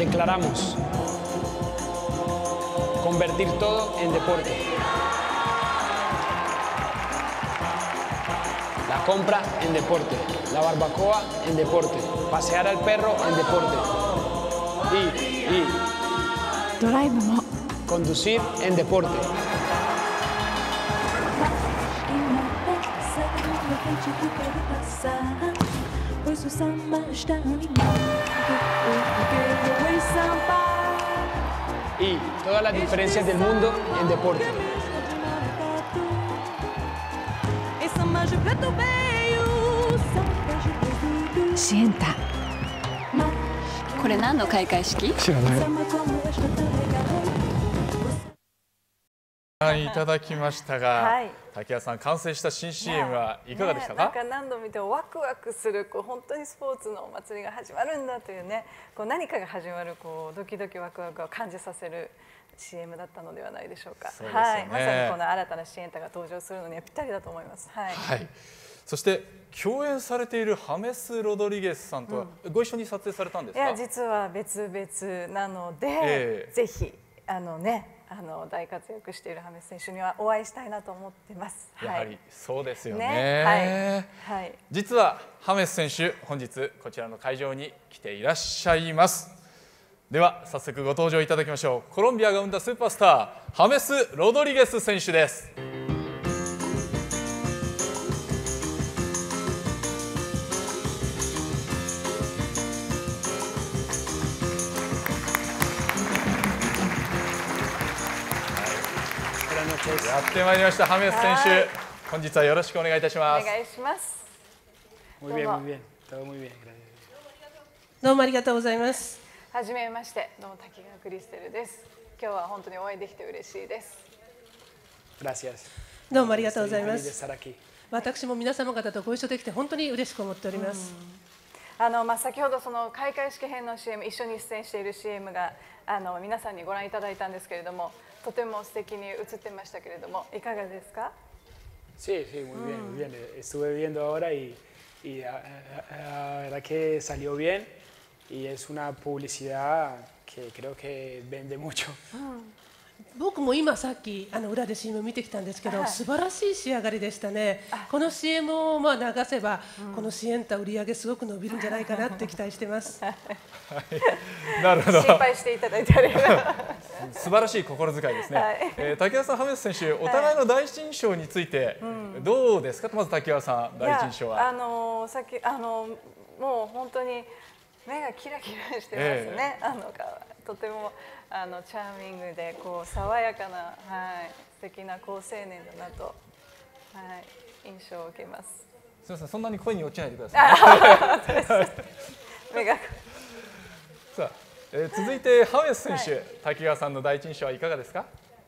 Declaramos convertir todo en deporte. La compra en deporte, la barbacoa en deporte, pasear al perro en deporte y conducir en deporte. Y todas las diferencias del mundo en deporte. Sienta. これ何の開会式？ 知らない。 ご覧いただきましたが、 はい、 滝谷さん、完成した新 CM はいかがでしたか？ なんか何度見てもワクワクする本当にスポーツのお祭りが始まるんだというね、何かが始まるドキドキワクワクを感じさせる CM だったのではないでしょうか。 そうですよね。 はい、まさにこの新たなシエンタが登場するのにはぴったりだと思います。はい。 はい。そして共演されているハメス・ロドリゲスさんとはご一緒に撮影されたんですか？ いや、実は別々なので、ぜひ大活躍しているハメス選手にはお会いしたいなと思ってます。 やはりそうですよね。 はい。 実はハメス選手、本日こちらの会場に来ていらっしゃいます。では早速ご登場いただきましょう。コロンビアが生んだスーパースター、ハメス・ロドリゲス選手です。やってまいりました、ハメス選手。本日はよろしくお願いいたします。 お願いします。 Muy bien, muy bien. Todo muy bien. どうもありがとうございます。 はじめまして、どうも滝川クリステルです。今日は本当にお会いできて嬉しいです。 Gracias. どうもありがとうございます。私も皆様方とご一緒できて本当に嬉しく思っております。 先ほどその開会式編の CM、一緒に出演している CM が皆さんにご覧いただいたんですけれども、とても素敵に映ってましたけれども、いかがですか ？Sí, sí, muy bien, muy bien. Estuve viendo ahora y la verdad que salió bien y es una publicidad que creo que vende mucho. 僕も今さっき裏で CM 見てきたんですけど、素晴らしい仕上がりでしたね。この CM を流せば、このシエンタ売り上げすごく伸びるんじゃないかなって期待してます。 なるほど。 心配していただいてありがとう。 素晴らしい心遣いですね。滝川さん、ハメス選手、お互いの第一印象についてどうですか？まず滝川さん、第一印象は。 さっきもう本当に目がキラキラしてますね。とてもチャーミングで爽やかな、素敵な好青年だなと、印象を受けます。 すみません、そんなに声に落ちないでください。 目がさあ、続いてハメス選手、滝川さんの第一印象はいかがですか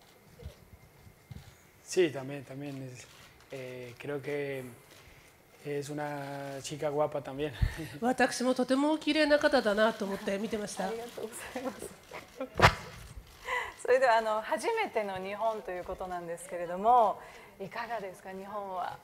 ？Sí, también creo que es una chica guapa también. 私もとても綺麗な方だなと思って見てました。 ありがとうございます。それでは初めての日本ということなんですけれども、いかがですか、日本は。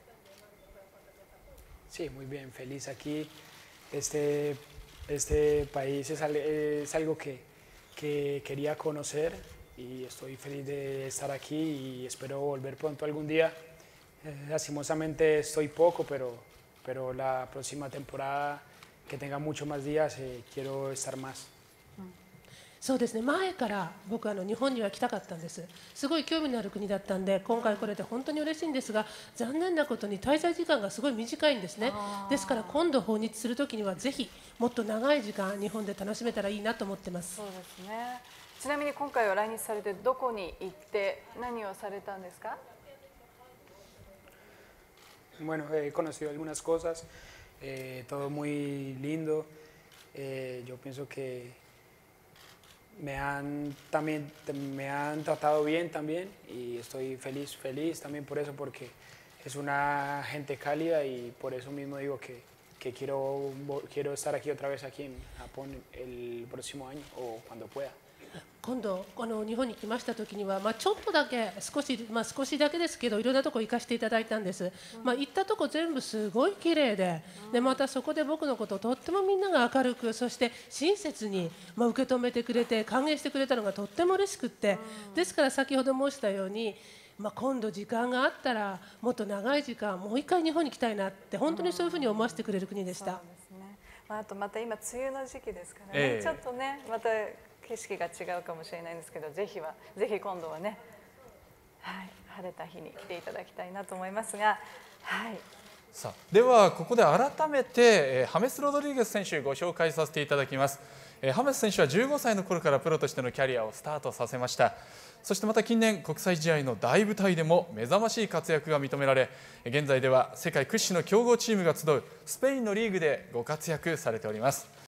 Sí, muy bien, feliz aquí. Este país es algo que quería conocer y estoy feliz de estar aquí y espero volver pronto algún día. Lastimosamente estoy poco, pero la próxima temporada que tenga mucho más días quiero estar más. そうですね、前から僕は日本には来たかったんです。すごい興味のある国だったんで、今回来れて本当に嬉しいんですが、残念なことに滞在時間がすごい短いんですね。ですから今度訪日するときにはぜひもっと長い時間日本で楽しめたらいいなと思ってます。 そうですね。ちなみに今回は来日されてどこに行って何をされたんですか ？Bueno, he conocido algunas cosas, todo muy lindo. Yo pienso que me han tratado bien también y estoy feliz también por eso, porque es una gente cálida y por eso mismo digo que quiero estar aquí otra vez aquí en Japón el próximo año o cuando pueda. 今度日本に来ました時には、ちょっとだけ少しだけですけどいろんなとこ行かせていただいたんです、行ったとこ全部すごい綺麗で、またそこで僕のことをとってもみんなが明るく、そして親切に、受け止めてくれて歓迎してくれたのがとっても嬉しくって、ですから先ほど申したように、今度時間があったらもっと長い時間もう一回日本に来たいなって、本当にそういうふうに思わせてくれる国でした。 そうですね。あとまた今梅雨の時期ですからね、ちょっとねまた景色が違うかもしれないんですけど、ぜひ今度はね、晴れた日に来ていただきたいなと思いますが、 さあではここで改めてハメス・ロドリゲス選手ご紹介させていただきます。ハメス選手は15歳の頃からプロとしてのキャリアをスタートさせました。そしてまた近年国際試合の大舞台でも目覚ましい活躍が認められ、現在では世界屈指の強豪チームが集うスペインのリーグでご活躍されております。